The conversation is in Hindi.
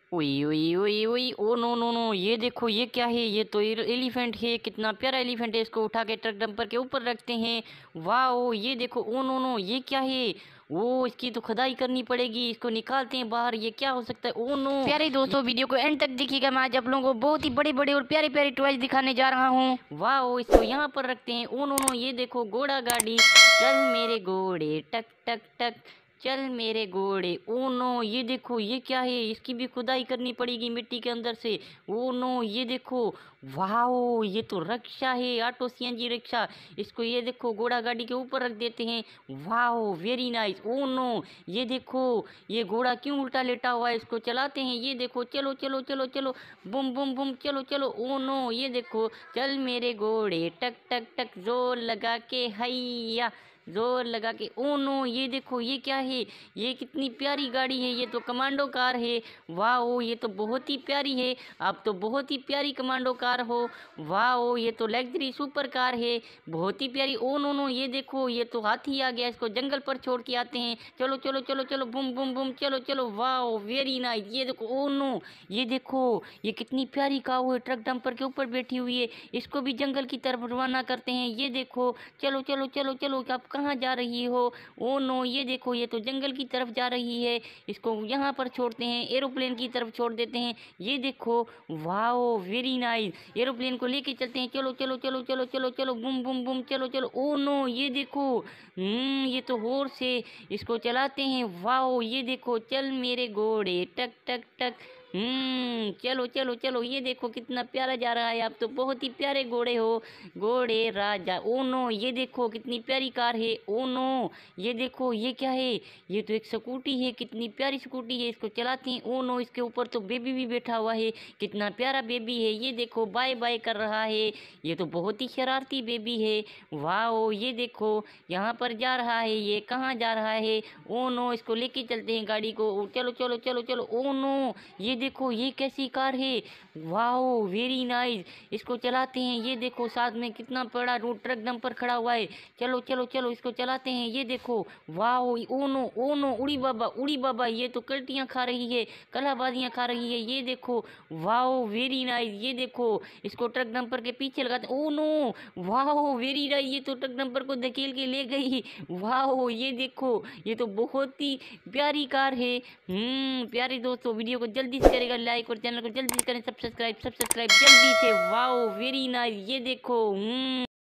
ओई ओई ओई ओई, ओ नो नो नो, ये देखो ये क्या है? ये तो एलिफेंट है। कितना प्यारा एलिफेंट है। इसको उठा के ट्रक डंपर के ऊपर रखते हैं। वाह, ये देखो, ओ नो नो, ये क्या है? ओ, इसकी तो खुदाई करनी पड़ेगी। इसको निकालते हैं बाहर। ये क्या हो सकता है? ओ नो प्यारे दोस्तों, वीडियो को एंड तक देखिएगा। मैं आज आप लोगों को बहुत ही बड़े बड़े और प्यारे प्यारे टॉयज दिखाने जा रहा हूँ। वाह, इसको यहाँ पर रखते हैं। ओ नो नो, ये देखो घोड़ा गाड़ी। चल मेरे घोड़े टक टक टक, चल मेरे घोड़े। ओ नो, ये देखो ये क्या है? इसकी भी खुदाई करनी पड़ेगी मिट्टी के अंदर से। ओ नो, ये देखो। वाओ, ये तो रिक्शा है, ऑटो सीएनजी रिक्शा। इसको ये देखो घोड़ा गाड़ी के ऊपर रख देते हैं। Wow, very nice. Oh no, ये देखो, ये घोड़ा क्यों उल्टा लेटा हुआ है? इसको चलाते हैं। ये देखो, चलो चलो चलो चलो, बुम बुम बुम, चलो चलो। ओ नो, ये देखो, चल मेरे घोड़े टक टक टक, जोर लगा के हैया, जोर लगा के। ओ नो, ये देखो ये क्या है? ये कितनी प्यारी गाड़ी है। ये तो कमांडो कार है। वाह, ये तो बहुत ही प्यारी है। आप तो बहुत ही प्यारी कमांडो कार हो। वाह, ये तो लग्जरी सुपर कार है, बहुत ही प्यारी। ओ नो नो, ये देखो, ये तो हाथी आ गया। इसको जंगल पर छोड़ के आते हैं। चलो चलो चलो चलो, बुम बुम बुम, चलो चलो। वाह, वेरी नाइस। ये देखो, ओ नो, ये देखो, ये कितनी प्यारी काऊ है, ट्रक डंपर के ऊपर बैठी हुई है। इसको भी जंगल की तरफ रवाना करते हैं। ये देखो, चलो चलो चलो चलो, आप कहाँ जा रही हो? ओ नो, ये देखो, ये तो जंगल की तरफ जा रही है। इसको यहाँ पर छोड़ते हैं, एरोप्लेन की तरफ छोड़ देते हैं। ये देखो, वाओ, वेरी नाइस। एरोप्लेन को लेके चलते हैं। चलो चलो चलो चलो चलो चलो, बुम बुम बुम, चलो चलो। ओ नो, ये देखो, ये तो हॉर्स है। इसको चलाते हैं। वाओ, ये देखो, चल मेरे घोड़े टक टक टक। चलो चलो चलो, ये देखो कितना प्यारा जा रहा है। आप तो बहुत ही प्यारे घोड़े हो, घोड़े राजा। ओ नो, ये देखो कितनी प्यारी कार है। ओ नो, ये देखो ये क्या है? ये तो एक स्कूटी है, कितनी प्यारी स्कूटी है। इसको चलाते हैं। ओ नो, इसके ऊपर तो बेबी भी बैठा हुआ है, कितना प्यारा बेबी है। ये देखो, बाय बाय कर रहा है। ये तो बहुत ही शरारती बेबी है। वाओ, ये देखो, यहाँ पर जा रहा है। ये कहाँ जा रहा है? ओ नो, इसको लेके चलते हैं गाड़ी को। चलो चलो चलो चलो। ओ नो, ये देखो, ये कैसी कार है? Wow, very nice. इसको चलाते हैं। ये देखो, साथ में कितना बड़ा रोड ट्रक डंपर खड़ा हुआ है। चलो चलो चलो, इसको चलाते हैं। ये देखो, वाओ, ओ नो, उड़ी बाबा, उड़ी बाबा। ये तो कल्टियाँ खा रही है, कलाबाजियाँ खा रही है। ये देखो, वाओ, वेरी नाइस। ये देखो, इसको ट्रक डंपर के पीछे लगाते। Oh no, wow, very nice. ये तो ट्रक डंपर को धकेल के ले गई। वाओ, ये देखो, ये तो बहुत ही प्यारी कार है। प्यारे दोस्तों, वीडियो को जल्दी से करेगा लाइक और चैनल को जल्दी से करें सब्सक्राइब, सब्सक्राइब जल्दी से। Wow, very nice. ये देखो,